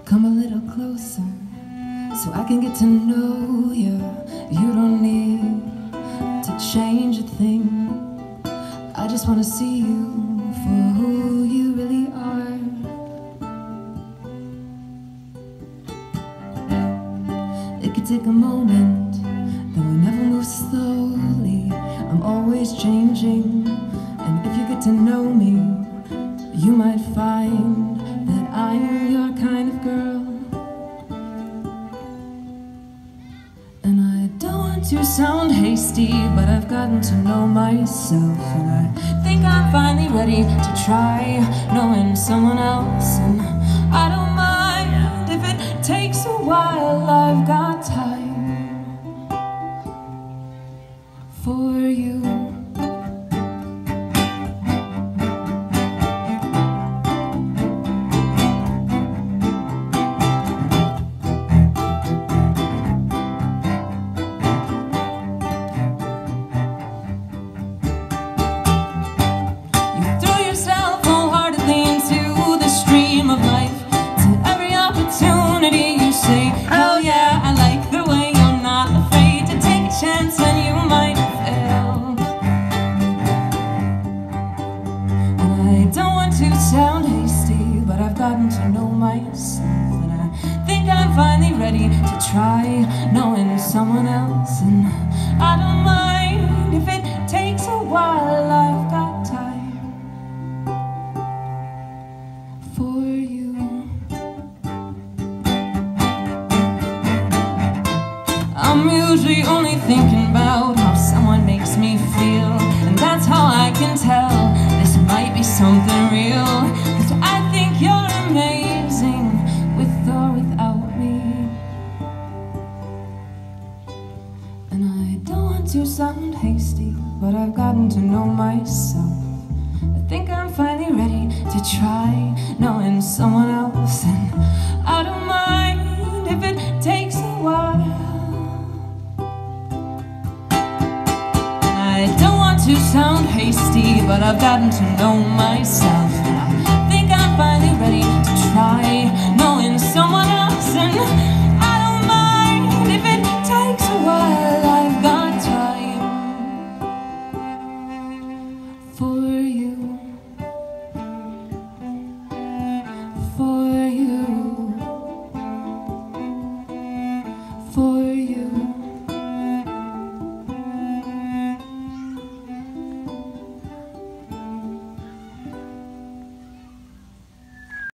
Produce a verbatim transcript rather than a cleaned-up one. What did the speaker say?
Come a little closer so I can get to know you. You don't need to change a thing. I just want to see you for who you really are. It could take a moment, though I never move slowly. I'm always changing, and if you get to know me, you might find that I'm your kind of girl. And I don't want to sound hasty, but I've gotten to know myself, and I think I'm finally ready to try knowing someone else. And I don't mind if it takes a while. I've got time for you. Sound hasty, but I've gotten to know myself, and I think I'm finally ready to try knowing someone else. And I don't mind if it takes a while. I've got time for you. I'm usually only thinking about how someone makes me feel, and that's how I can tell this might be something real. Cause I think you're amazing, with or without me. And I don't want to sound hasty, but I've gotten to know myself. I think I'm finally ready to try knowing someone else. And I don't mind if it takes a while. I don't want to sound hasty, but I've gotten to know myself.